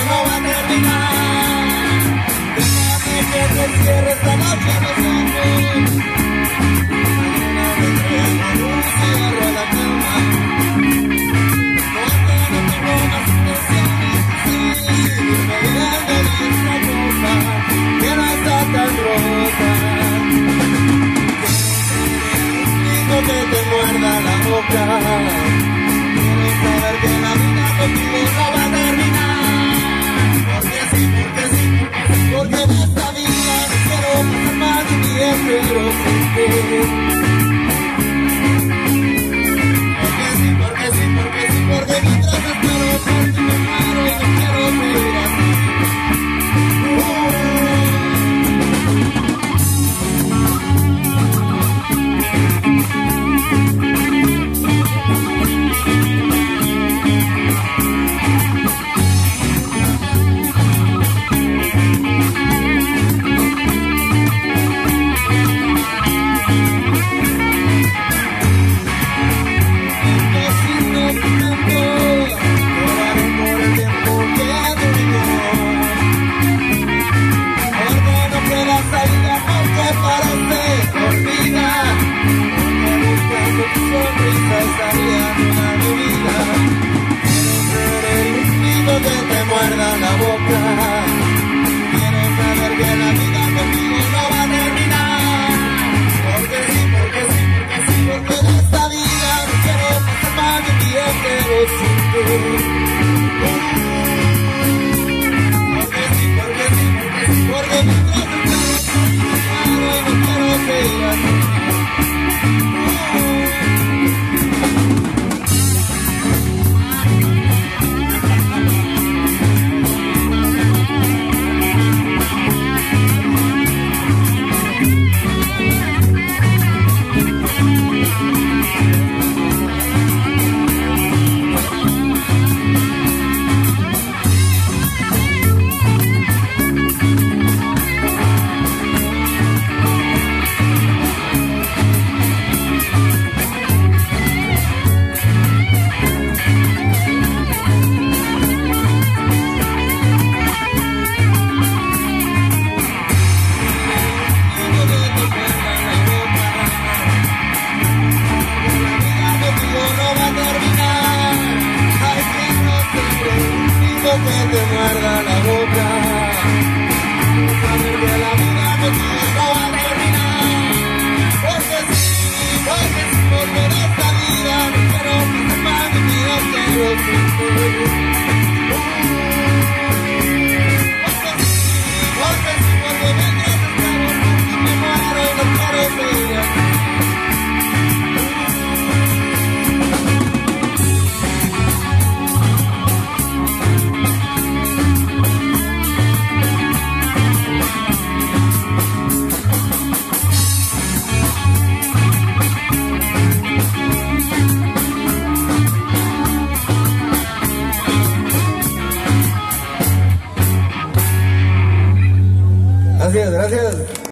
no va a terminar. Déjame que te cierre esta noche los ojos. Mañana vendré con un cigarro a la cama. Porque no tengo más intenciones de irme bien de esta cosa que no está tan rota. Quiero que te muerda la boca. Quiero saber que la vida contigo no va a terminar. Porque sí, porque sí, porque sí, porque en esta vida no quiero pasar más de mi día entero sin ti. Porque sí, porque sí, porque sí, porque mientras espero por ti me muero y no quiero vivir así. Que te muerda la boca, saber que la vida contigo no va a terminar. Porque sí, porque en esta vida no quiero pasar más de mi vida entero sin ti. Porque sí, porque mientras espero por ti me muero y no quiero vivir así. Gracias, gracias.